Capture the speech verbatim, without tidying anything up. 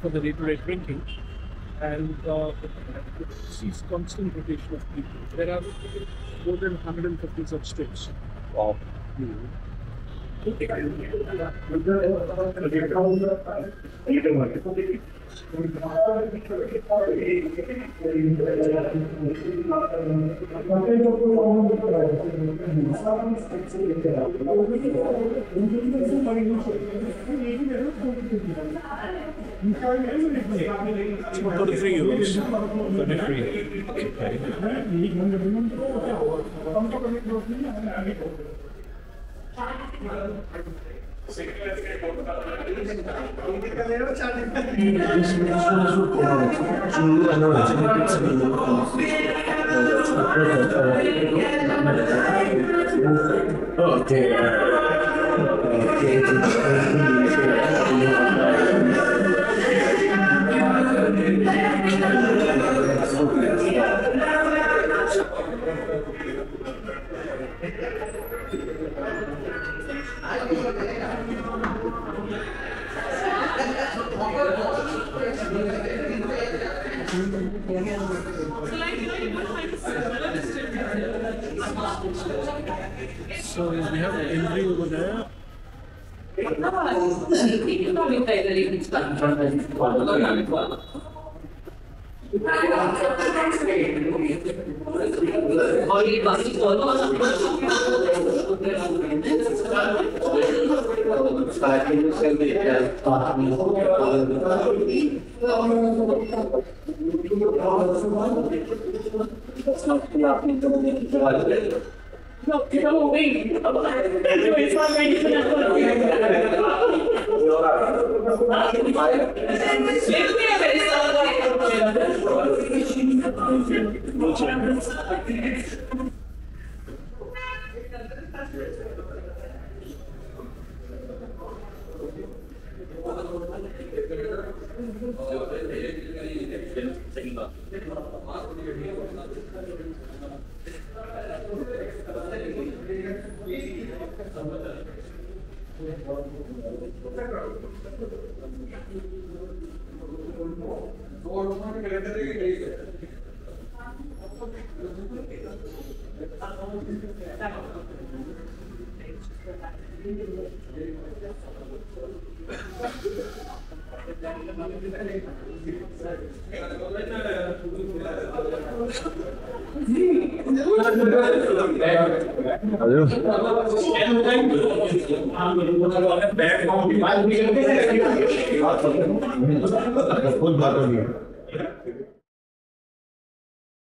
for the day-to-day drinking, and uh, it sees constant rotation of people. There are more than one hundred fifty such states. Wow. Mm-hmm. thirty-three euros. thirty-three. Okay. So we have an entry over there. No, get away! It's not ready for that Hello.